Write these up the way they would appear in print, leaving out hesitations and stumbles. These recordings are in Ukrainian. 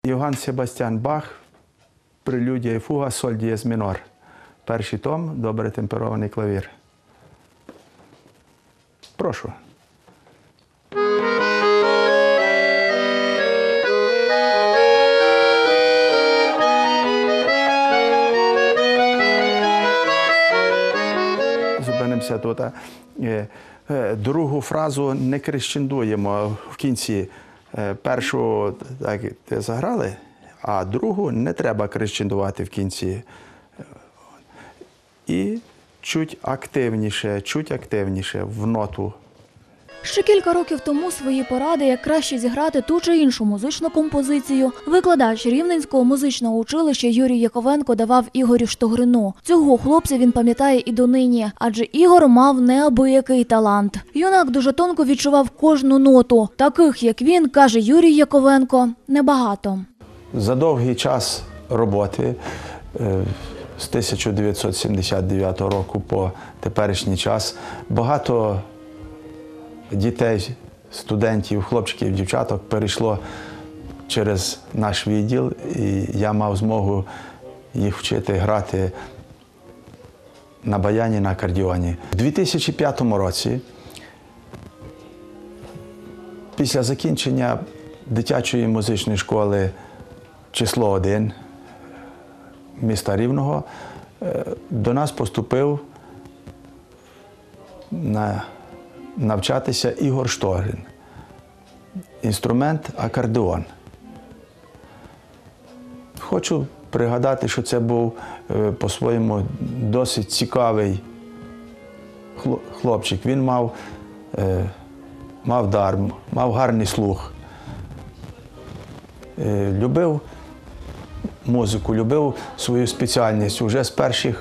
Йоганн Себастьян Бах, прелюдія і фуга, соль дієз мінор. Перший том, добре темперований клавір. Прошу. Зупинимося тут. Другу фразу не крещендуємо в кінці. Першу так заграли, а другу не треба крещендувати в кінці. І чуть активніше в ноту. Ще кілька років тому свої поради, як краще зіграти ту чи іншу музичну композицію, викладач Рівненського музичного училища Юрій Яковенко давав Ігорю Штогрину. Цього хлопця він пам'ятає і донині, адже Ігор мав неабиякий талант. Юнак дуже тонко відчував кожну ноту. Таких, як він, каже Юрій Яковенко, небагато. За довгий час роботи, з 1979 року по теперішній час, багато дітей, студентів, хлопчиків, дівчаток перейшло через наш відділ, і я мав змогу їх вчити грати на баяні, на акордеоні. У 2005 році, після закінчення дитячої музичної школи число 1 міста Рівного, до нас поступив навчатися Ігор Штогрин. Інструмент акордеон. Хочу пригадати, що це був по-своєму досить цікавий хлопчик. Він мав дар, мав гарний слух. Любив музику, любив свою спеціальність уже з перших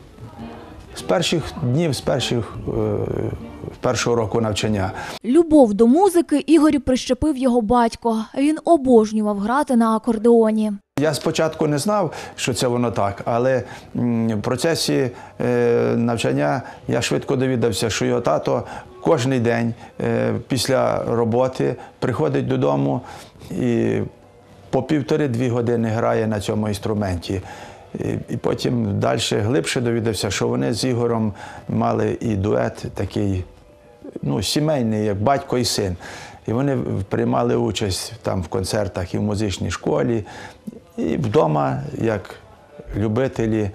днів, з першого року навчання. Любов до музики Ігорю прищепив його батько. Він обожнював грати на акордеоні. Я спочатку не знав, що це воно так, але в процесі навчання я швидко довідався, що його тато кожен день після роботи приходить додому і по 1,5-2 години грає на цьому інструменті. І потім далі глибше довідався, що вони з Ігорем мали і дует такий, сімейний, як батько і син. І вони приймали участь там в концертах і в музичній школі, і вдома, як любителі,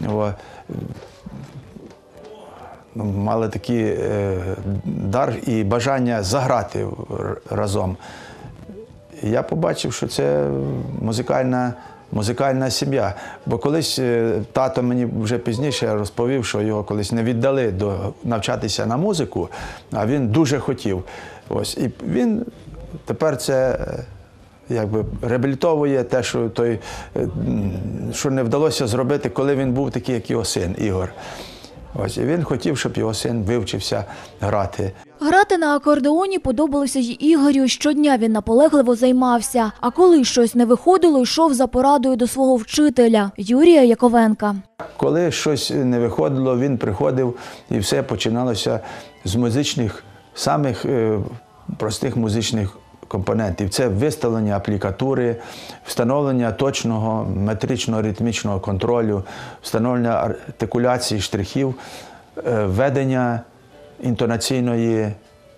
мали такий дар і бажання заграти разом. І я побачив, що це музикальна сім'я. Бо колись тато мені вже пізніше розповів, що його колись не віддали навчатися на музику, а він дуже хотів. Ось. І він тепер це якби реабілітовує те, що не вдалося зробити, коли він був такий, як його син Ігор. Ось. І він хотів, щоб його син вивчився грати. Грати на акордеоні подобалося й Ігорю. Щодня він наполегливо займався. А коли щось не виходило, йшов за порадою до свого вчителя Юрія Яковенка. Коли щось не виходило, він приходив, і все починалося з самих простих музичних компонентів. Це виставлення аплікатури, встановлення точного метрично-ритмічного контролю, встановлення артикуляції штрихів, ведення інтонаційної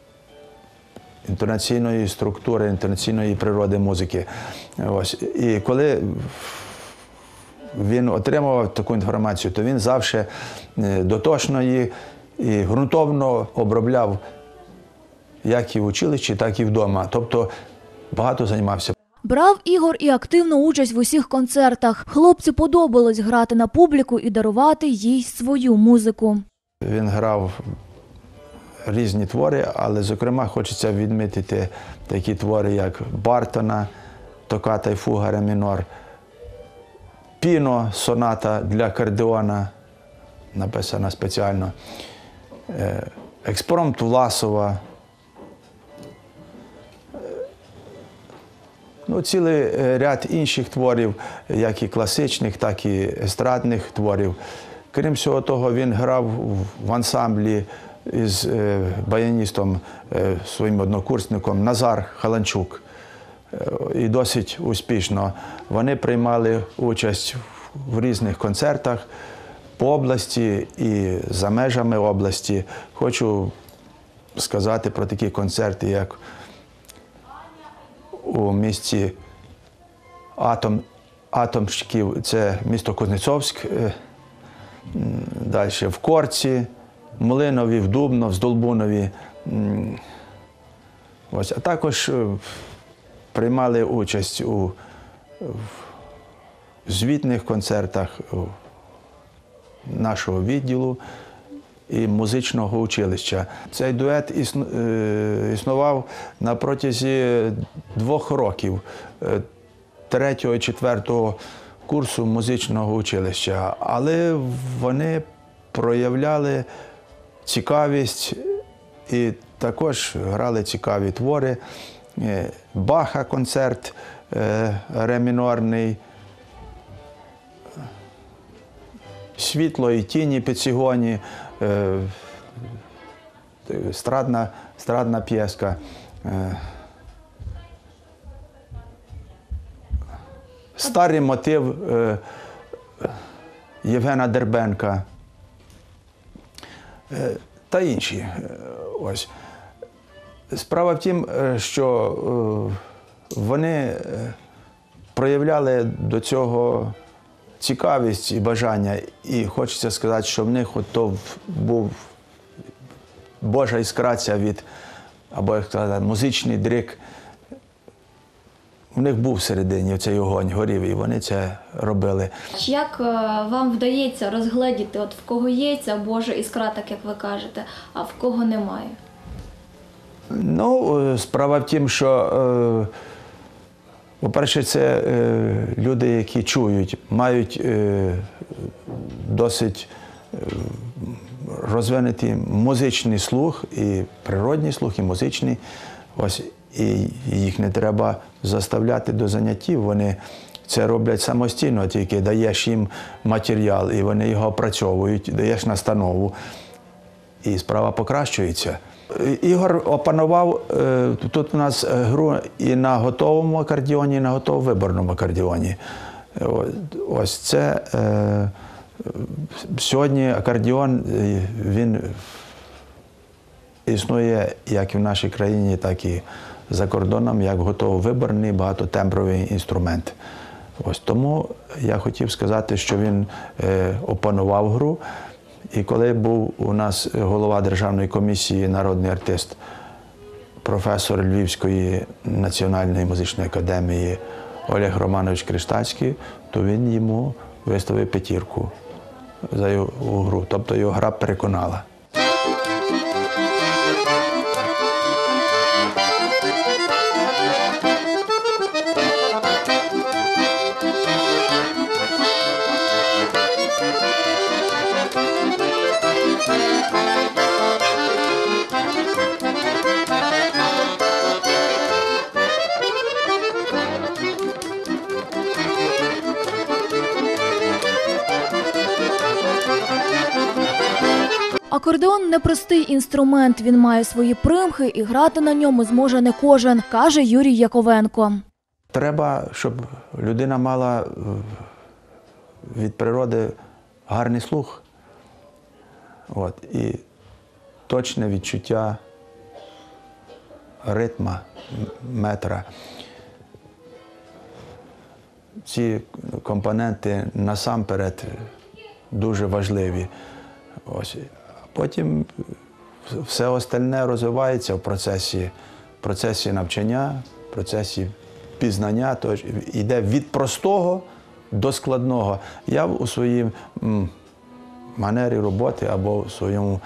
структури, інтонаційної природи музики. Ось. І коли він отримував таку інформацію, то він завжди дотошно і ґрунтовно обробляв як і в училищі, так і вдома. Тобто багато займався. Брав Ігор і активну участь в усіх концертах. Хлопцю подобалось грати на публіку і дарувати їй свою музику. Він грав різні твори, але, зокрема, хочеться відмітити такі твори, як Бартона, токата і фуга ре мінор, Піно, соната для акордеона, написана спеціально, експромт Власова, цілий ряд інших творів, як і класичних, так і естрадних творів. Крім всього того, він грав в ансамблі із баяністом, своїм однокурсником Назар Халанчук. і досить успішно. Вони приймали участь в різних концертах по області і за межами області. Хочу сказати про такі концерти, як у місті Атомщиків, це місто Кузнецовськ, далі в Корці, Млинові, в Дубно, в Здолбунові. Ось. А також приймали участь у звітних концертах нашого відділу і музичного училища. Цей дует існував на протязі 2 років, 3-го і 4-го курсу музичного училища. Але вони проявляли цікавість і також грали цікаві твори. Баха концерт ре мінорний, «Світло і тіні Пецігоні», страдна п'єска. Старий мотив Євгена Дербенка та інші. Ось. Справа в тім, що вони проявляли до цього цікавість і бажання. І хочеться сказати, що в них то був Божа іскраця від, або як сказати, музичний дрик. У них був всередині цей огонь, горів, і вони це робили. Як вам вдається розгледіти, от в кого є ця Божа іскра, так як ви кажете, а в кого немає? Ну, справа в тім, що, по-перше, це люди, які чують, мають досить розвинутий музичний слух, і природний слух, і музичний. Ось, і їх не треба заставляти до заняттів, вони це роблять самостійно, тільки даєш їм матеріал, і вони його опрацьовують, даєш настанову, і справа покращується. Ігор опанував тут у нас гру і на готовому акордіоні, і на готово-виборному акордіоні. Ось це сьогодні акордіон, він існує як і в нашій країні, так і за кордоном, як готово-виборний багатотембровий інструмент. Ось тому я хотів сказати, що він опанував гру. І коли був у нас голова Державної комісії, народний артист, професор Львівської національної музичної академії Олег Романович Криштальський, то він йому виставив 5 за його гру. Тобто його гра переконала. Акордеон – непростий інструмент, він має свої примхи і грати на ньому зможе не кожен, каже Юрій Яковенко. Треба, щоб людина мала від природи гарний слух. І точне відчуття ритма, метра. Ці компоненти насамперед дуже важливі. Потім все остальне розвивається в процесі навчання, в процесі пізнання, тож йде від простого до складного. Я у своїй манері роботи або в своєму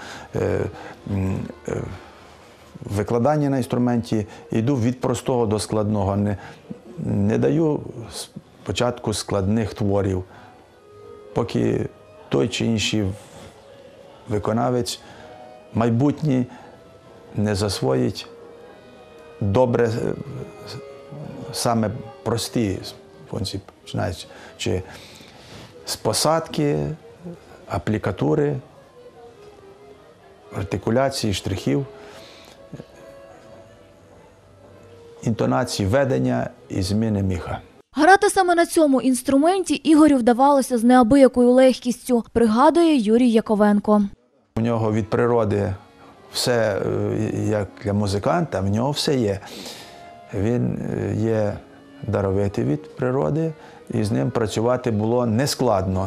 викладанні на інструменті йду від простого до складного. Не даю спочатку складних творів, поки той чи інший виконавець майбутній не засвоїть добре саме прості функції, починаючи з посадки, аплікатури, артикуляції, штрихів. інтонації ведення і зміни міха. Грати саме на цьому інструменті Ігорю вдавалося з неабиякою легкістю, пригадує Юрій Яковенко. У нього від природи все, як для музиканта, в нього все є. Він є даровитий від природи, і з ним працювати було нескладно.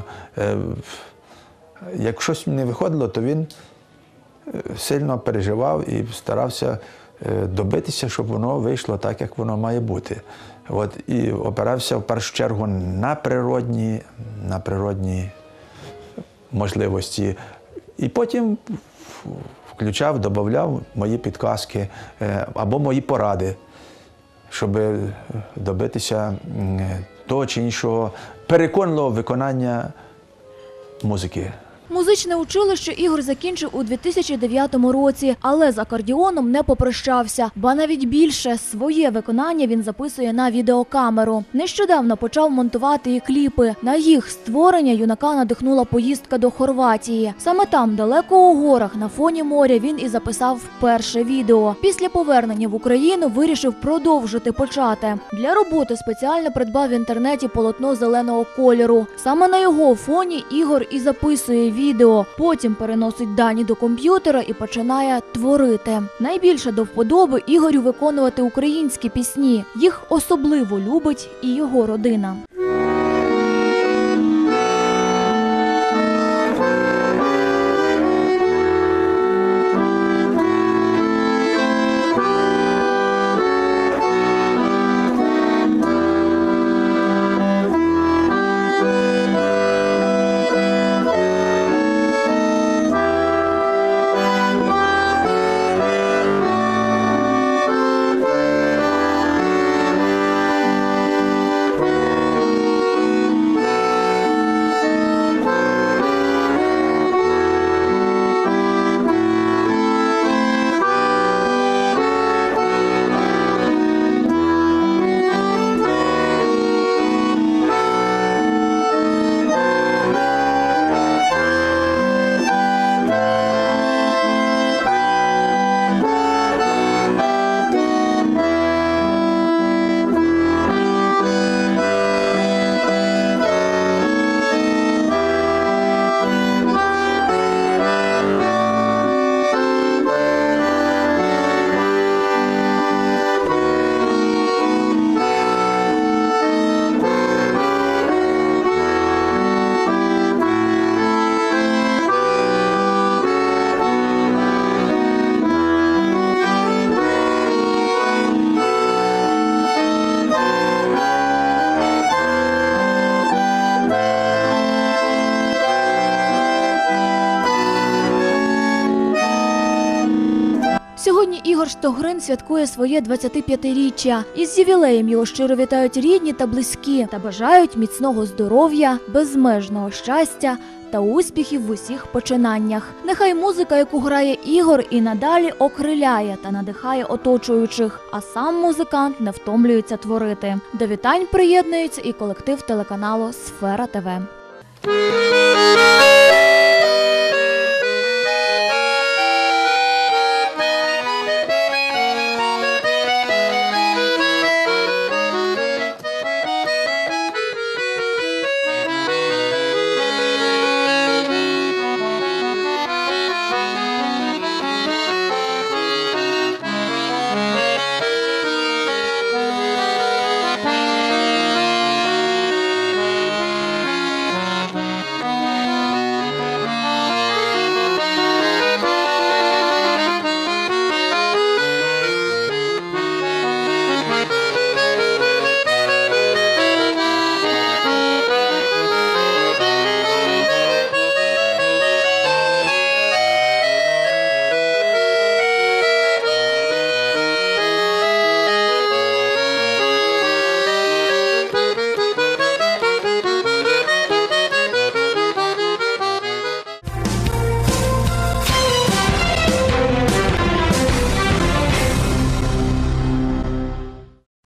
Як щось не виходило, то він сильно переживав і старався добитися, щоб воно вийшло так, як воно має бути. І опирався в першу чергу на природні можливості. І потім включав, додавав мої підказки або мої поради, щоб добитися того чи іншого переконливого виконання музики. Музичне училище Ігор закінчив у 2009 році, але з акордіоном не попрощався. Ба навіть більше, своє виконання він записує на відеокамеру. Нещодавно почав монтувати і кліпи. На їх створення юнака надихнула поїздка до Хорватії. Саме там, далеко у горах, на фоні моря, він і записав перше відео. Після повернення в Україну вирішив продовжити почате. Для роботи спеціально придбав в інтернеті полотно зеленого кольору. Саме на його фоні Ігор і записує відео, потім переносить дані до комп'ютера і починає творити. Найбільше до вподоби Ігорю виконувати українські пісні. Їх особливо любить і його родина. Сьогодні Ігор Штогрин святкує своє 25-річчя. Із ювілеєм його щиро вітають рідні та близькі та бажають міцного здоров'я, безмежного щастя та успіхів в усіх починаннях. Нехай музика, яку грає Ігор, і надалі окриляє та надихає оточуючих, а сам музикант не втомлюється творити. До вітань приєднується і колектив телеканалу «Сфера ТВ».